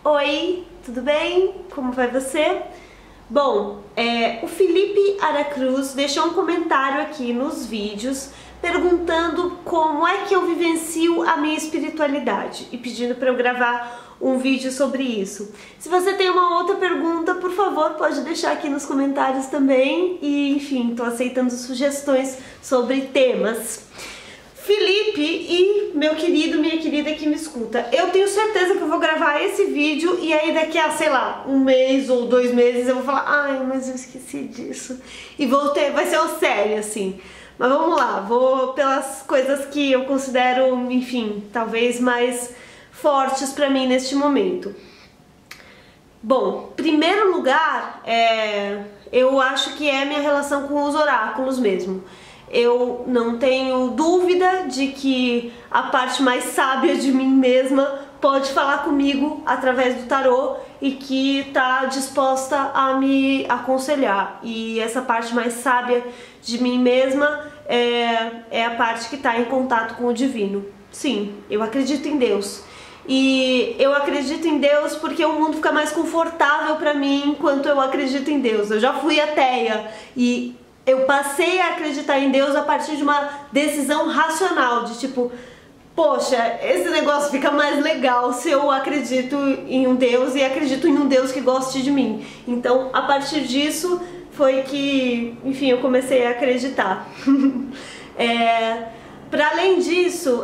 Oi, tudo bem? Como vai você? Bom, o Felipe Aracruz deixou um comentário aqui nos vídeos perguntando como é que eu vivencio a minha espiritualidade e pedindo para eu gravar um vídeo sobre isso. Se você tem uma outra pergunta, por favor, pode deixar aqui nos comentários também e, enfim, tô aceitando sugestões sobre temas. Felipe e meu querido, minha querida que me escuta, eu tenho certeza que eu vou gravar esse vídeo e aí daqui a, sei lá, um mês ou 2 meses eu vou falar, ai, mas eu esqueci disso. E vai ser uma série, assim. Mas vamos lá, vou pelas coisas que eu considero, enfim, talvez mais fortes pra mim neste momento. Bom, primeiro lugar, eu acho que é minha relação com os oráculos mesmo. Eu não tenho dúvida de que a parte mais sábia de mim mesma pode falar comigo através do tarô e que está disposta a me aconselhar. E essa parte mais sábia de mim mesma é a parte que está em contato com o divino. Sim, eu acredito em Deus. E eu acredito em Deus porque o mundo fica mais confortável para mim enquanto eu acredito em Deus. Eu já fui ateia e eu passei a acreditar em Deus a partir de uma decisão racional, de tipo, poxa, esse negócio fica mais legal se eu acredito em um Deus e acredito em um Deus que goste de mim. Então, a partir disso, foi que, enfim, eu comecei a acreditar. Para além disso,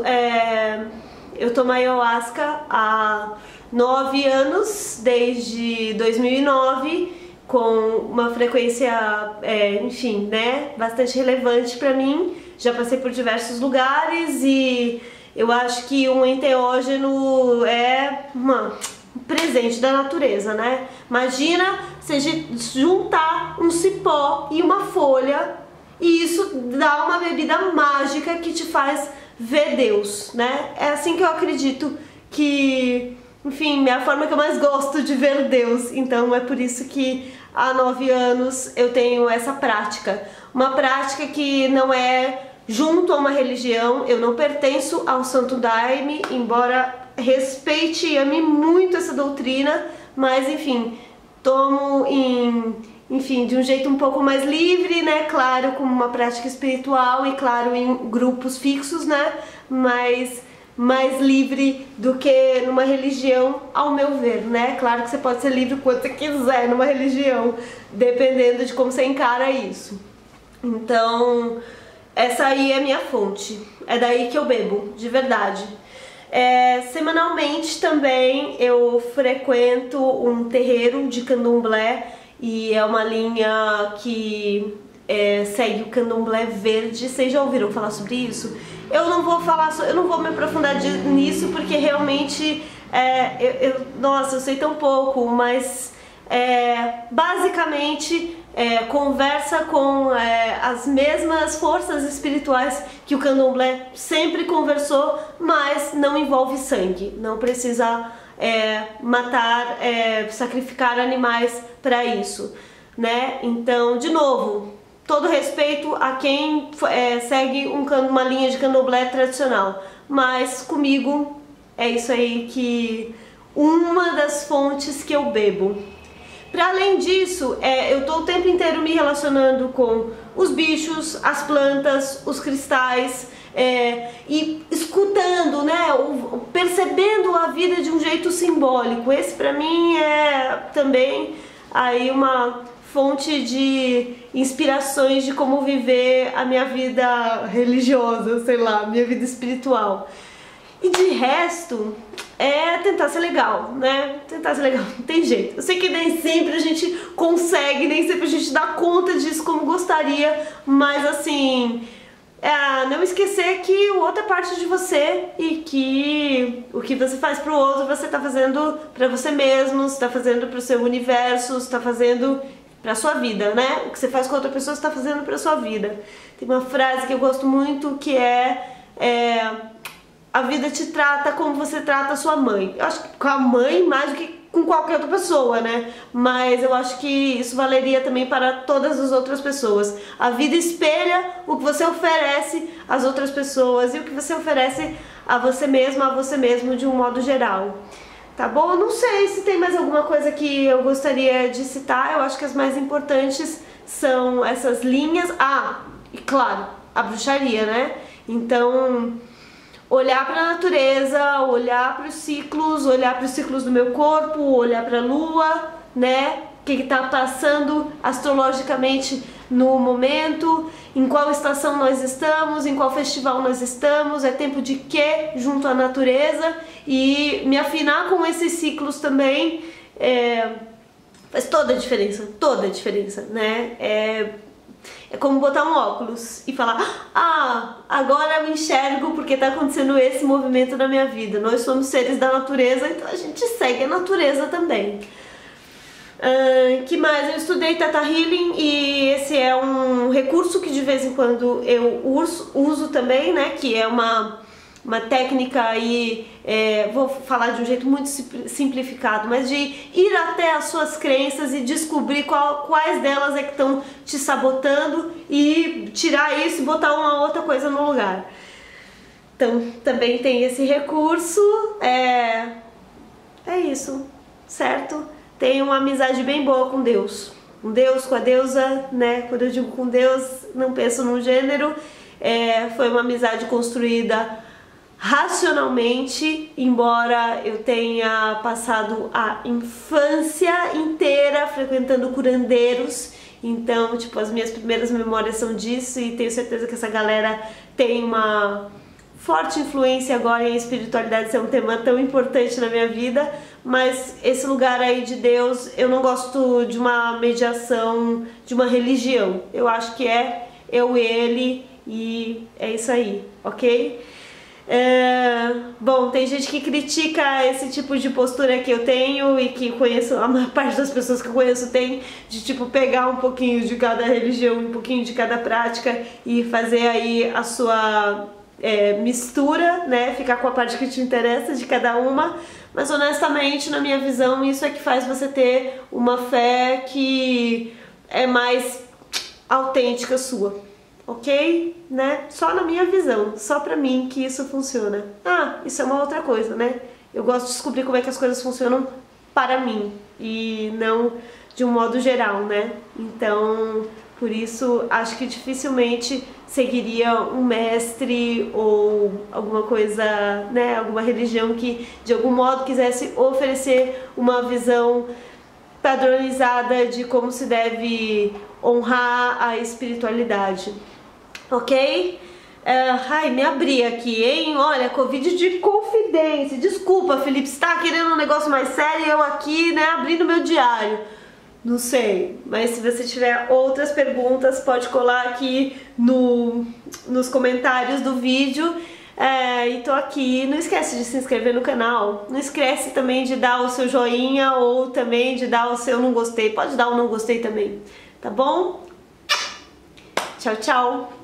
eu tomo ayahuasca há 9 anos, desde 2009, com uma frequência, enfim, né, bastante relevante pra mim. Já passei por diversos lugares e eu acho que um enteógeno é um presente da natureza, né? Imagina você juntar um cipó e uma folha e isso dá uma bebida mágica que te faz ver Deus, né? É assim que eu acredito que, enfim, é a forma que eu mais gosto de ver Deus. Então é por isso que há 9 anos eu tenho essa prática. Uma prática que não é junto a uma religião, eu não pertenço ao Santo Daime, embora respeite e ame muito essa doutrina, mas enfim, tomo enfim, de um jeito um pouco mais livre, né, claro, como uma prática espiritual e claro, em grupos fixos, né, mas mais livre do que numa religião, ao meu ver, né? Claro que você pode ser livre quanto você quiser numa religião, dependendo de como você encara isso. Então, essa aí é a minha fonte, é daí que eu bebo, de verdade. Semanalmente também eu frequento um terreiro de candomblé e é uma linha que segue o candomblé verde. Vocês já ouviram falar sobre isso? Eu não vou me aprofundar nisso porque realmente nossa, eu sei tão pouco, mas basicamente conversa com as mesmas forças espirituais que o candomblé sempre conversou, mas não envolve sangue, não precisa matar, sacrificar animais para isso, né? Então, de novo, todo respeito a quem segue uma linha de candomblé tradicional, mas comigo é isso aí que uma das fontes que eu bebo. Para além disso, eu tô o tempo inteiro me relacionando com os bichos, as plantas, os cristais e escutando, né, percebendo a vida de um jeito simbólico. Esse para mim é também aí uma fonte de inspirações de como viver a minha vida religiosa, sei lá, minha vida espiritual. E de resto, tentar ser legal, né? Tentar ser legal, não tem jeito. Eu sei que nem sempre a gente consegue, nem sempre a gente dá conta disso como gostaria, mas assim, não esquecer que o outro é parte de você e que o que você faz pro outro, você tá fazendo pra você mesmo, você tá fazendo pro seu universo, você tá fazendo pra sua vida, né? O que você faz com outra pessoa, você tá fazendo pra sua vida. Tem uma frase que eu gosto muito que a vida te trata como você trata a sua mãe. Eu acho que com a mãe mais do que com qualquer outra pessoa, né? Mas eu acho que isso valeria também para todas as outras pessoas. A vida espelha o que você oferece às outras pessoas e o que você oferece a você mesma, a você mesmo de um modo geral. Tá bom? Eu não sei se tem mais alguma coisa que eu gostaria de citar. Eu acho que as mais importantes são essas linhas. Ah, e claro, a bruxaria, né? Então, olhar para a natureza, olhar para os ciclos do meu corpo, olhar para a lua, né? O que está passando astrologicamente no momento, em qual estação nós estamos, em qual festival nós estamos, é tempo de quê junto à natureza, e me afinar com esses ciclos também faz toda a diferença, né? É como botar um óculos e falar, ah, agora eu me enxergo porque está acontecendo esse movimento na minha vida. Nós somos seres da natureza, então a gente segue a natureza também. Que mais? Eu estudei Theta Healing e esse é um recurso que de vez em quando eu uso também, né? Que é uma técnica aí, vou falar de um jeito muito simplificado, mas de ir até as suas crenças e descobrir quais delas é que estão te sabotando e tirar isso e botar uma outra coisa no lugar. Então também tem esse recurso, é isso, certo? Tenho uma amizade bem boa com Deus. Com Deus, com a deusa, né? Quando eu digo com Deus, não penso num gênero. Foi uma amizade construída racionalmente, embora eu tenha passado a infância inteira frequentando curandeiros. Então, tipo, as minhas primeiras memórias são disso e tenho certeza que essa galera tem uma forte influência agora em espiritualidade, ser um tema tão importante na minha vida, mas esse lugar aí de Deus, eu não gosto de uma mediação, de uma religião. Eu acho que é eu e ele e é isso aí, ok? Bom, tem gente que critica esse tipo de postura que eu tenho e que conheço, a maior parte das pessoas que eu conheço tem, de tipo pegar um pouquinho de cada religião, um pouquinho de cada prática e fazer aí a sua mistura, né? Ficar com a parte que te interessa de cada uma, mas honestamente, na minha visão, isso é que faz você ter uma fé que é mais autêntica sua, ok? Né? Só na minha visão, só pra mim que isso funciona. Ah, isso é uma outra coisa, né? Eu gosto de descobrir como é que as coisas funcionam para mim e não de um modo geral, né? Então, por isso, acho que dificilmente seguiria um mestre ou alguma coisa, né, alguma religião que de algum modo quisesse oferecer uma visão padronizada de como se deve honrar a espiritualidade, ok? Ai, me abri aqui, hein? Olha, Covid de confidência. Desculpa, Felipe, você tá querendo um negócio mais sério e eu aqui, né, abrindo meu diário. Não sei, mas se você tiver outras perguntas, pode colar aqui nos comentários do vídeo. E tô aqui. Não esquece de se inscrever no canal. Não esquece também de dar o seu joinha ou também de dar o seu não gostei. Pode dar o não gostei também, tá bom? Tchau, tchau!